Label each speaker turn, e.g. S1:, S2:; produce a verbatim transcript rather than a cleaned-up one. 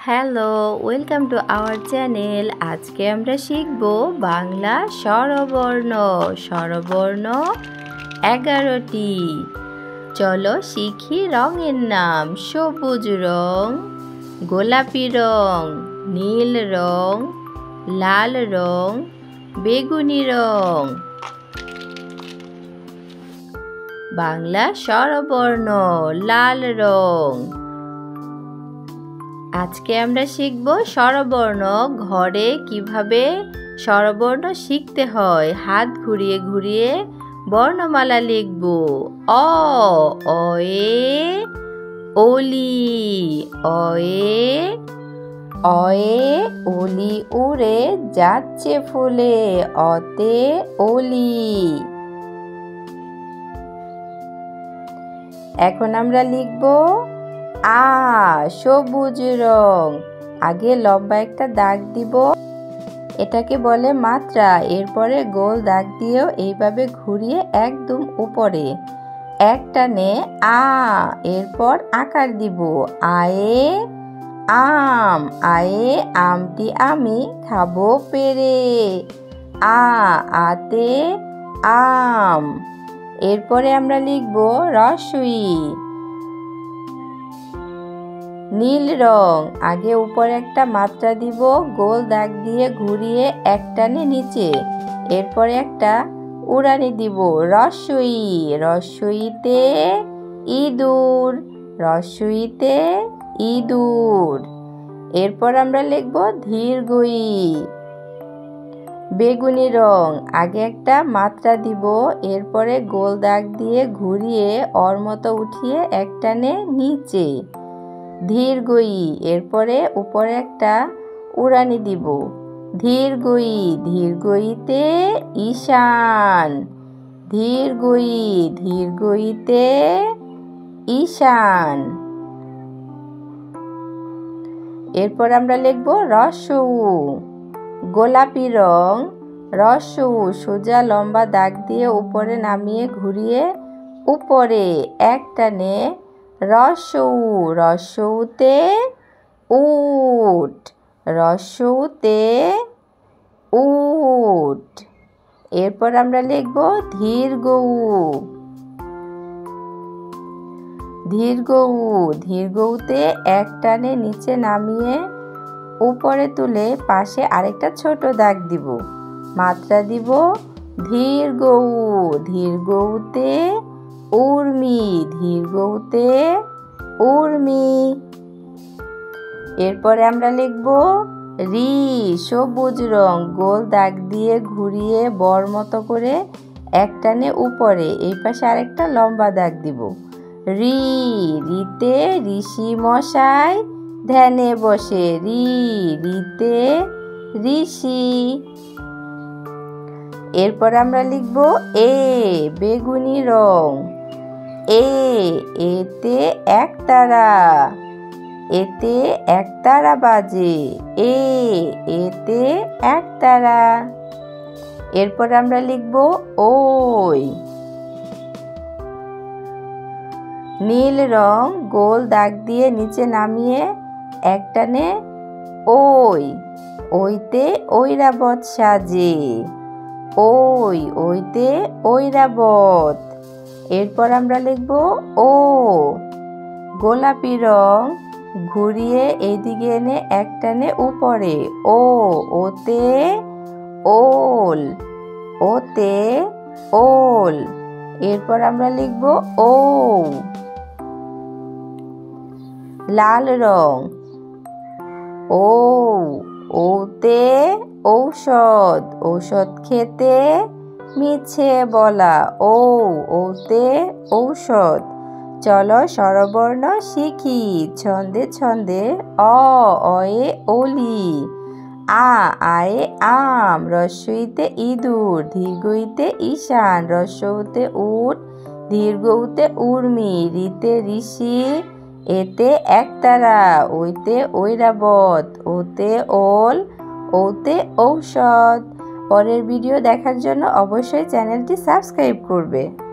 S1: Hello, welcome to our channel. আজকে আমরা শিখব বাংলা স্বরবর্ণ। স্বরবর্ণ এগারোটি। চলো শিখি রঙের নাম। সবুজ রং, গোলাপি রং, নীল রং, লাল রং, বেগুনি রং। বাংলা স্বরবর্ণ লাল রং। আজকে আমরা শিখব স্বরবর্ণ। ঘরে কিভাবে স্বরবর্ণ শিখতে হয়। হাত ঘুরিয়ে ঘুরিয়ে বর্ণমালা লিখব। অ অয়ে অলি, অয়ে অয়ে অলি উড়ে যাচ্ছে ফুলে, অতে অলি। এখন আমরা লিখব আ সবুজ রং। আগে লম্বা একটা দাগ দিব, এটাকে বলে মাত্রা। এরপরে গোল দাগ দিয়েও এইভাবে ঘুরিয়ে একদম উপরে এক টানে আ, এরপর আকার দিব। আয়ে আম, আয়ে আমটি আমি খাবো পেরে, আ আতে আম। এরপরে আমরা লিখব রসই নীল রং। আগে উপরে একটা মাত্রা দিব, গোল দাগ দিয়ে ঘুরিয়ে এক টানে নিচে, এরপরে একটা উড়ানি দিব। রসই, রসইতে ইঁদুর, রসইতে ইঁদুর। এরপর আমরা লিখব দীর্ঘই বেগুনি রং। আগে একটা মাত্রা দিব, এরপরে গোল দাগ দিয়ে ঘুরিয়ে ওর মতো উঠিয়ে এক টানে নিচে, দীর্ঘই। এরপরে উপরে একটা উড়ানি দিব। দীর্ঘই, দীর্ঘইতে ঈশান, দীর্ঘই, দীর্ঘইতে ঈশান। এরপর আমরা লিখব রসউ গোলাপি রং। রসউ সোজা লম্বা দাগ দিয়ে উপরে নামিয়ে ঘুরিয়ে উপরে এক টানে রসউ, রসউতে উট, রসউতে উট। এরপর আমরা লিখব দীর্ঘউ, দীর্ঘউ, দীর্ঘউতে এক টানে নিচে নামিয়ে উপরে তুলে পাশে আরেকটা ছোট দাগ দিব, মাত্রা দিব। দীর্ঘউ, দীর্ঘউতে উর্মি, দীর্ঘউতে উর্মি। এরপরে আমরা লিখব রি সবুজ রং। গোল দাগ দিয়ে ঘুরিয়ে বর মতো করে এক টানে উপরে, এই পাশে আরেকটা লম্বা দাগ দিব। রি, রিতে ঋষি মশাই ধ্যানে বসে, রি রিতে ঋষি। এরপর আমরা লিখব এ বেগুনি রং। এ এতে একতারা, এতে একতারা বাজে, এ এতে একতারা। এরপর আমরা লিখব ওই নীল রং। গোল দাগ দিয়ে নিচে নামিয়ে এক টানে ওই, ওইতে ঐরাবত সাজে, ওই ওইতে ঐরাবত। এরপর আমরা লিখব ও গোলাপি রং। ঘুরিয়ে এইদিকে এনে এক টানে উপরে, ও ওতে ওল, ওতে ওল। এরপর আমরা লিখব ও লাল রং। ও ওতে ঔষধ, ঔষধ খেতে মিছে বলা, ও ওতে ঔষধ। চলো স্বরবর্ণ শিখি ছন্দে ছন্দে। অ অয়ে অলি, আ আয়ে আম, রস্বইতে ইঁদুর, দীর্ঘইতে ঈশান, রস্বউতে উট, দীর্ঘউতে উর্মি, রিতে ঋষি, এতে একতারা, ওইতে ঐরাবত, ওতে ওল, ওতে ঔষধ। পরের ভিডিও দেখার জন্য অবশ্যই চ্যানেলটি সাবস্ক্রাইব করবে।